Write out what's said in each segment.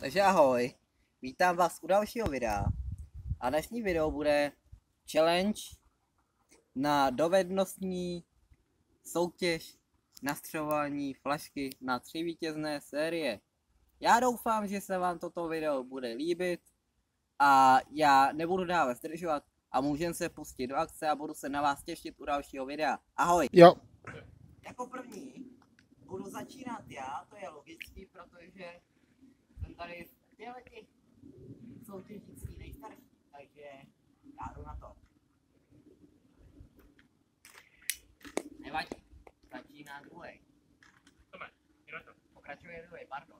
Takže ahoj, vítám vás u dalšího videa. A dnešní video bude challenge na dovednostní soutěž nastřelování flašky na 3 vítězné série. Já doufám, že se vám toto video bude líbit a já nebudu dále zdržovat a můžeme se pustit do akce a budu se na vás těšit u dalšího videa. Ahoj! Jo. Jako první budu začínat já, to je logický, protože jsem tady v těch soutěžící nejstarší, takže já jdu na to. Nevadí, začíná druhý. Tome, jdu na to. Pokračuje druhý, pardon.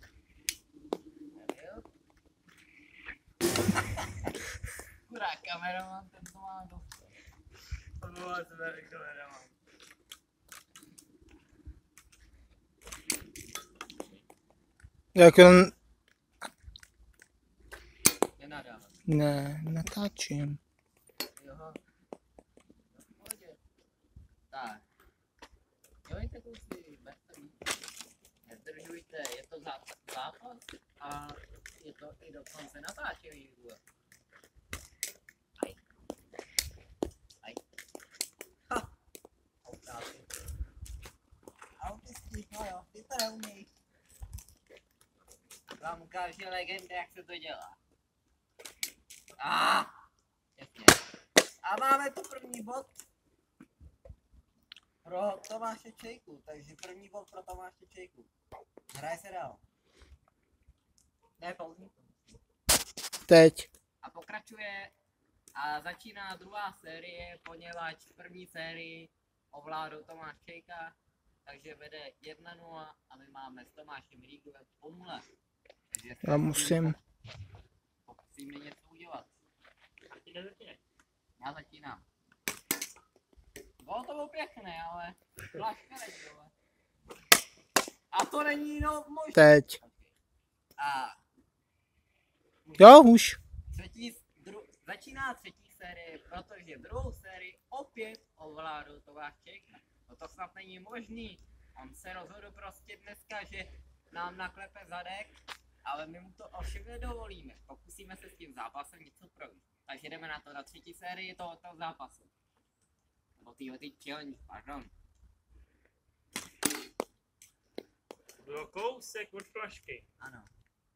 Nebyl? Kurá, kameraman, ten to má dost. Omlouvám se, tady kameraman. Jak on... Nenadávám. Ne, natáčím. Jo. V pohodě. Tak. Dělejte kluci, nezdržujte, je to zápas a je to i dokonce natáčení. Aj. Aj. Ha. Autáci. Autisti, no jo, ty to neumějí. Vám ukáže legenda, jak se to dělá. Jasně. A máme tu první bod pro Tomáše Čejku, takže první bod pro Tomáše Čejku. Hraje se dál. Ne, pauzní. Teď. A pokračuje a začíná druhá série, poněvadž v první sérii ovládl Tomáš Čejka, takže vede 1-0 a my máme s Tomášem Rígovem po 0. Takže Já musím. Pokusíme něco udělat. Já začínám. Bylo to bylo pěkné, ale flaška nedělá. A to není no možné. Teď. A Jo, už. začíná třetí série, protože druhou sérii opět ovládl Tomáš Čejka. No to snad není možný. On se rozhodl prostě dneska, že nám naklepe zadek, ale my mu to ovšem nedovolíme. Pokusíme se s tím zápasem něco projít. Takže jdeme na to, na třetí sérii tohoto zápasu. Nebo ty challenge, pardon. Bylo kousek od flašky. Ano.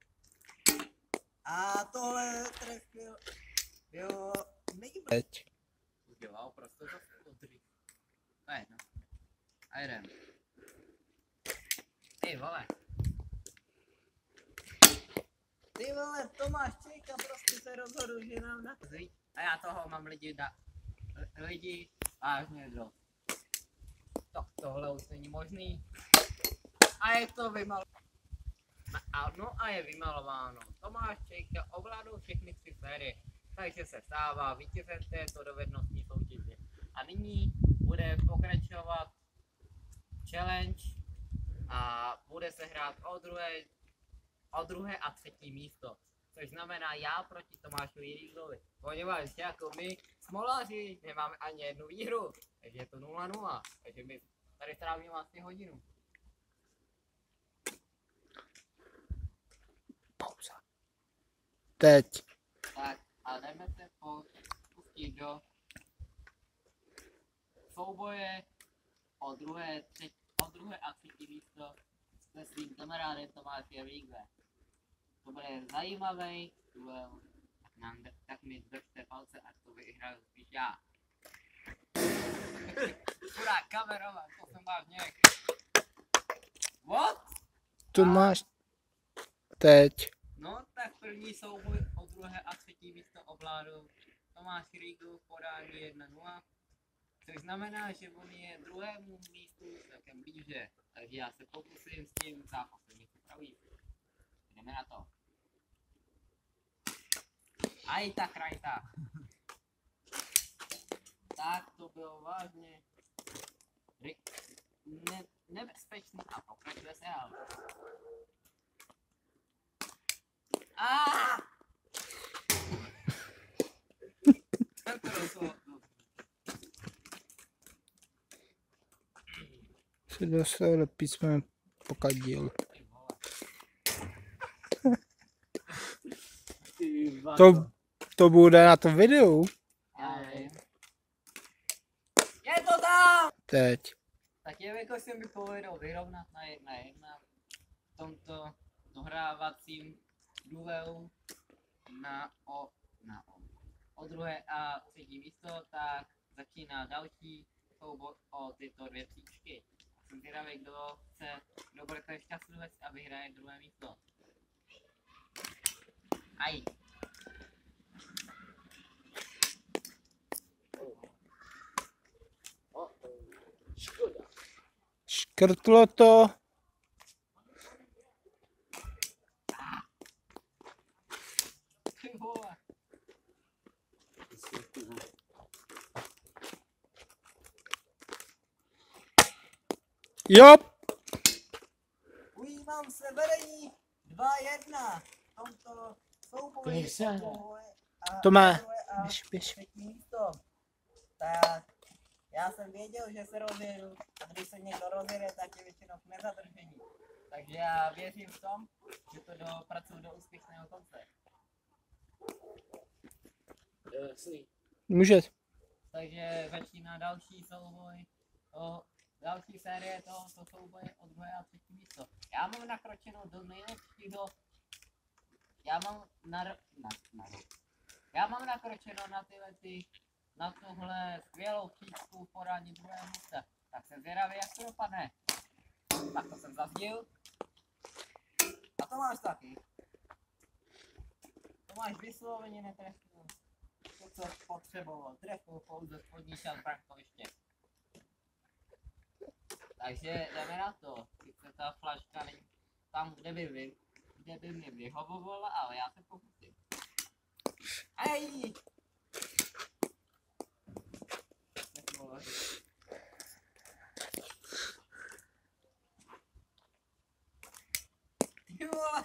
A tohle trefil bylo nejvíc. Teď. Udělal prostě to odry. To je jedno. A jeden. Ty vole. Ty vole, Tomáš Čejka prostě se rozhodl, že nám nakazí. A já toho mám lidi vážně dost. Tohle už není možný. A je to vymalováno. No a je vymalováno. Tomáš Čejka ovládl všechny 3 série, takže se stává vítězem této dovednostní soutěže. A nyní bude pokračovat challenge a bude se hrát o druhé a třetí místo. Což znamená já proti Tomášovi Rígovi. Poněvadž jako my smolaři nemáme ani jednu výhru, takže je to 0-0. Takže my tady strávíme vlastně hodinu. Pauza. Teď. Tak a jdeme se pustit do souboje o druhé a třetí místo se svým kamarádem Tomášem Rígve. To bude zajímavý duel, tak mi držte palce, ať to vyhraju spíš já. Kurá, kameraman, to jsem vážně. What? Tomáš. Teď. No, tak první souboj o druhé a třetí místo ovládl Tomáš Rígl v podání 1-0, což znamená, že on je druhému místu celkem blíže, takže já se pokusím s tím zápasem něco pravit. Jdeme na to. Aj tak, rajta. Tak to bylo vážně nebezpečný a pokračuje se dál. Se dostal do písmene pokadil. To bude na tom videu. Já nevím. Je to tam! Teď. Tak jelikož se mi povedlo vyrovnat na 1:1 v tomto dohrávacím duelu o druhé a třetí místo, tak začíná další souboj o tyto dvě příčky. Jsem zvědavý, kdo bude ten šťastlivec a vyhraje druhé místo. Aj. Škoda. Škrtlo to. Ty vole. Jo. Ujímám se vedení 2:1 v tomto souboji To má. a Běž. třetí místo. Tak já jsem věděl, že se rozjedu a když se někdo rozjede, tak je většinou v nezadržení. Takže já věřím v tom, že to dopracuju do úspěšného konce. Může. Takže začíná další souboj, další série tohoto souboje o druhé a třetí místo. Já mám nakročeno do nejlepšího, já mám nakročeno na tuhle skvělou příčku v podání druhého místa. Tak jsem zvědavý, jak to dopadne. Tak to jsem zazdil. A to máš taky. To máš vysloveně netrefnou. To, co potřeboval. Trefil pouze spodní část brankoviště. Takže jdeme na to. Sice ta flaška není tam, kde by mi vyhovovala, ale já se pokusím. Aj! Ty vole!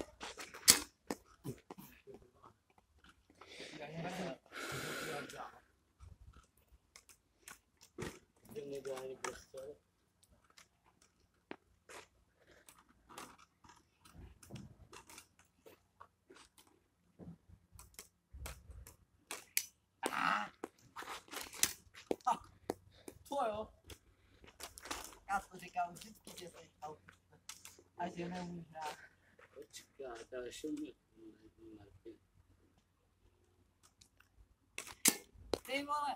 To jo. Já to říkám vždycky, že jsi autista. A že neumíš hrát. Počkat, ale šumě. Ty vole!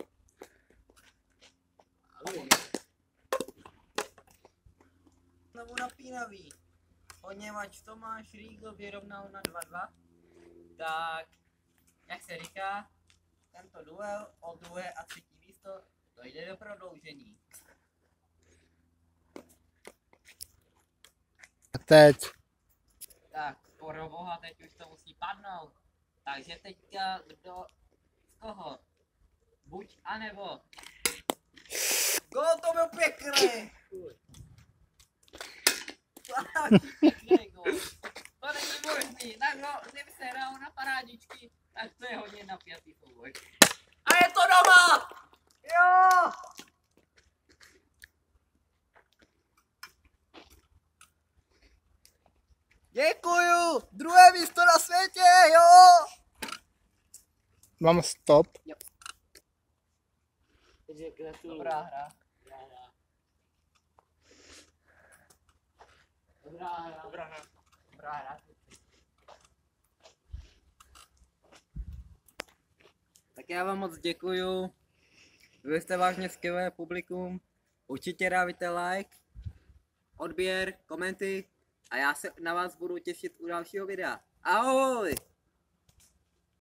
Znovu napínavý. Poněvadž Tomáš Riegl vyrovnal na 2:2, tak, jak se říká, tento duel o druhé a třetí místo dojde do prodloužení. A teď. Tak, pro boha, teď už to musí padnout. Takže teďka z koho? Buď anebo. Gól, to byl pěkný! Pěkný gól. To není možný. Tak kdyby se hrál na parádičky, tak to je hodně napjatý souboj. A je to doma! Jo! Děkuju! Druhé místo na světě, jo! Mám stop. Takže gratuluju. Dobrá hra. Dobrá hra. Dobrá hra. Dobrá hra. Tak já vám moc děkuju. Vy jste vážně skvělé publikum. Určitě dávajte like, odběr, komenty a já se na vás budu těšit u dalšího videa. Ahoj!